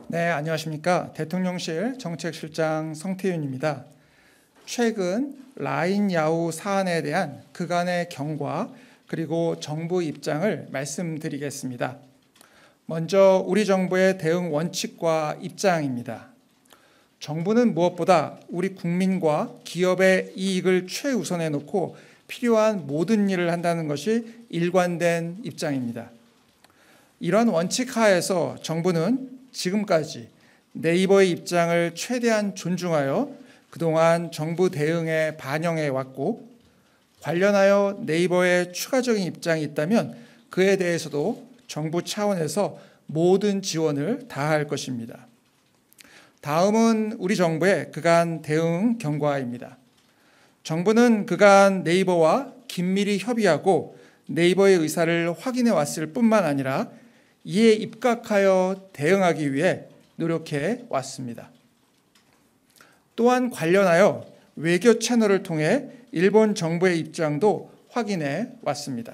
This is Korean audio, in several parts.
네, 안녕하십니까. 대통령실 정책실장 성태윤입니다. 최근 라인 야후 사안에 대한 그간의 경과 그리고 정부 입장을 말씀드리겠습니다. 먼저 우리 정부의 대응 원칙과 입장입니다. 정부는 무엇보다 우리 국민과 기업의 이익을 최우선에 놓고 필요한 모든 일을 한다는 것이 일관된 입장입니다. 이런 원칙 하에서 정부는 지금까지 네이버의 입장을 최대한 존중하여 그동안 정부 대응에 반영해 왔고, 관련하여 네이버의 추가적인 입장이 있다면 그에 대해서도 정부 차원에서 모든 지원을 다할 것입니다. 다음은 우리 정부의 그간 대응 경과입니다. 정부는 그간 네이버와 긴밀히 협의하고 네이버의 의사를 확인해 왔을 뿐만 아니라 이에 입각하여 대응하기 위해 노력해 왔습니다. 또한 관련하여 외교 채널을 통해 일본 정부의 입장도 확인해 왔습니다.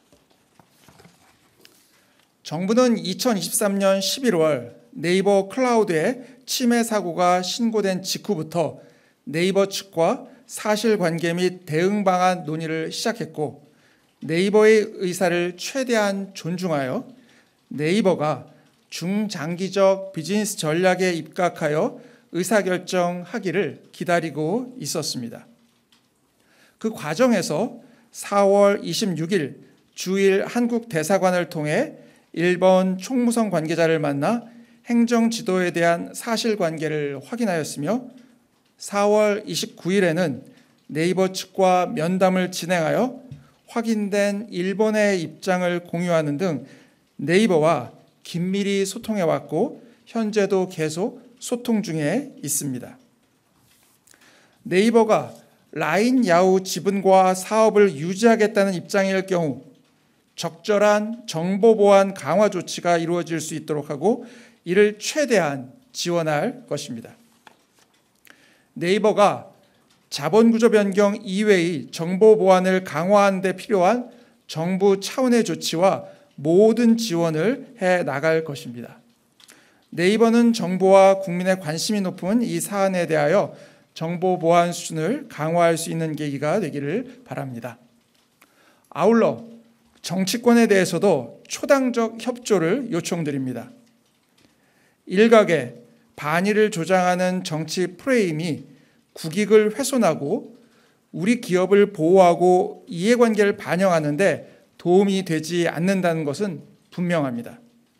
정부는 2023년 11월 네이버 클라우드의 침해 사고가 신고된 직후부터 네이버 측과 사실관계 및 대응 방안 논의를 시작했고, 네이버의 의사를 최대한 존중하여 네이버가 중장기적 비즈니스 전략에 입각하여 의사결정하기를 기다리고 있었습니다. 그 과정에서 4월 26일 주일 한국 대사관을 통해 일본 총무성 관계자를 만나 행정 지도에 대한 사실관계를 확인하였으며, 4월 29일에는 네이버 측과 면담을 진행하여 확인된 일본의 입장을 공유하는 등 네이버와 긴밀히 소통해 왔고 현재도 계속 소통 중에 있습니다. 네이버가 라인 야후 지분과 사업을 유지하겠다는 입장일 경우 적절한 정보 보안 강화 조치가 이루어질 수 있도록 하고 이를 최대한 지원할 것입니다. 네이버가 자본구조 변경 이외의 정보 보안을 강화하는 데 필요한 정부 차원의 조치와 모든 지원을 해 나갈 것입니다. 네이버는 정부와 국민의 관심이 높은 이 사안에 대하여 정보 보안 수준을 강화할 수 있는 계기가 되기를 바랍니다. 아울러 정치권에 대해서도 초당적 협조를 요청드립니다. 일각의 반의를 조장하는 정치 프레임이 국익을 훼손하고 우리 기업을 보호하고 이해관계를 반영하는 데 도움이 되지 않는다는 것은 분명합니다.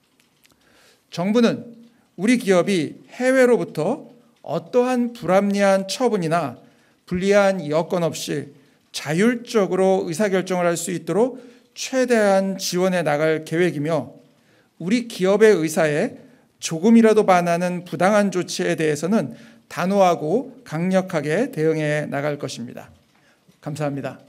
정부는 우리 기업이 해외로부터 어떠한 불합리한 처분이나 불리한 여건 없이 자율적으로 의사결정을 할 수 있도록 최대한 지원해 나갈 계획이며, 우리 기업의 의사에 조금이라도 반하는 부당한 조치에 대해서는 단호하고 강력하게 대응해 나갈 것입니다. 감사합니다.